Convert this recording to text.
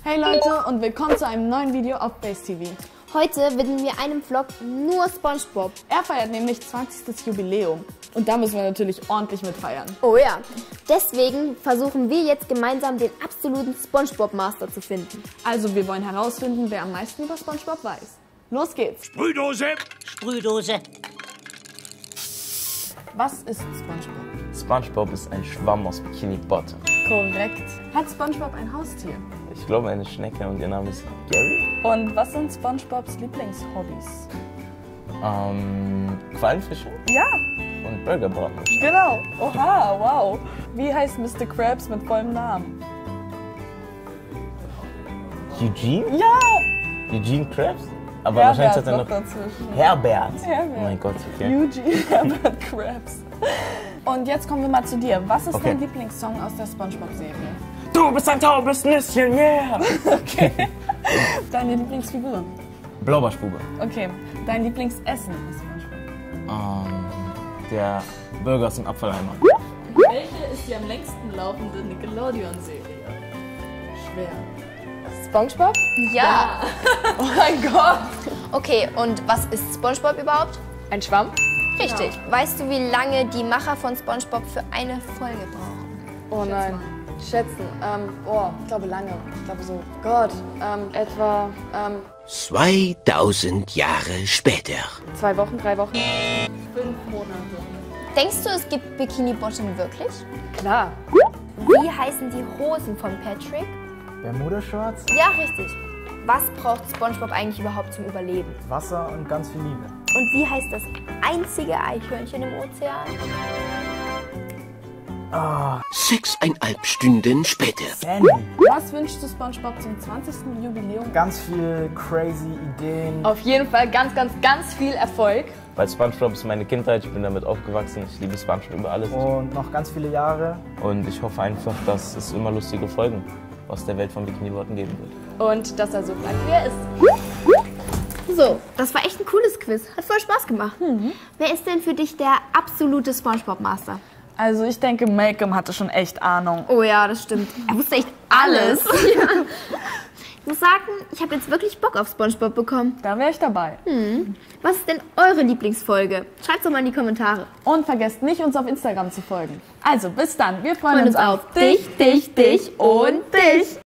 Hey Leute und willkommen zu einem neuen Video auf Base TV. Heute widmen wir einem Vlog nur SpongeBob. Er feiert nämlich 20. Jubiläum und da müssen wir natürlich ordentlich mit feiern. Oh ja. Deswegen versuchen wir jetzt gemeinsam den absoluten SpongeBob Master zu finden. Also wir wollen herausfinden, wer am meisten über SpongeBob weiß. Los geht's! Sprühdose! Sprühdose. Was ist SpongeBob? SpongeBob ist ein Schwamm aus Bikini Bottom. Korrekt. Hat SpongeBob ein Haustier? Ich glaube eine Schnecke und ihr Name ist Gary. Und was sind SpongeBobs Lieblingshobbys? Quallenfische Ja, und Burgerbraten. genau. Oha, wow. Wie heißt Mr. Krabs mit vollem Namen? Eugene? Ja! Eugene Krabs? Aber wahrscheinlich hat er noch dazwischen. Herbert. Herbert. Oh mein Gott, okay. Eugene Herbert Krabs. Und jetzt kommen wir mal zu dir. Was ist Okay. dein Lieblingssong aus der SpongeBob-Serie? Du bist ein taubes Nüsschen, yeah! Okay. Deine Lieblingsfigur? Blaubarschbube. Okay. Dein Lieblingsessen aus SpongeBob? Der Burger aus dem Abfalleimer. Welche ist die am längsten laufende Nickelodeon-Serie? Schwer. SpongeBob? Ja. Oh mein Gott. Okay, und was ist SpongeBob überhaupt? Ein Schwamm? Richtig. Weißt du, wie lange die Macher von SpongeBob für eine Folge brauchen? Oh nein. Schätzen. Ich glaube lange. Ich glaube so. Gott. Etwa 2000 Jahre später. 2 Wochen, 3 Wochen? 5 Monate. Denkst du, es gibt Bikini Bottom wirklich? Klar. Wie heißen die Hosen von Patrick? Bermuda-Shorts, Ja, richtig. Was braucht SpongeBob eigentlich überhaupt zum Überleben? Wasser und ganz viel Liebe. Und wie heißt das einzige Eichhörnchen im Ozean? 6,5 Stunden später. Sandy. Was wünschst du SpongeBob zum 20. Jubiläum? Ganz viel crazy Ideen. Auf jeden Fall ganz viel Erfolg. Weil SpongeBob ist meine Kindheit, ich bin damit aufgewachsen. Ich liebe SpongeBob über alles. Und noch ganz viele Jahre. Und ich hoffe einfach, dass es immer lustige Folgen aus der Welt von Bikini Bottom geben wird. Und dass er so bleibt, wie er ist. So, das war echt ein cooles Quiz. Hat voll Spaß gemacht. Wer ist denn für dich der absolute SpongeBob Master? Also ich denke, Malcolm hatte schon echt Ahnung. Oh ja, das stimmt. Er wusste echt alles. Ja. Ich muss sagen, ich habe jetzt wirklich Bock auf SpongeBob bekommen. Da wäre ich dabei. Was ist denn eure Lieblingsfolge? Schreibt's doch mal in die Kommentare. Und vergesst nicht, uns auf Instagram zu folgen. Also bis dann. Wir freuen Und uns auf dich, dich, dich und dich.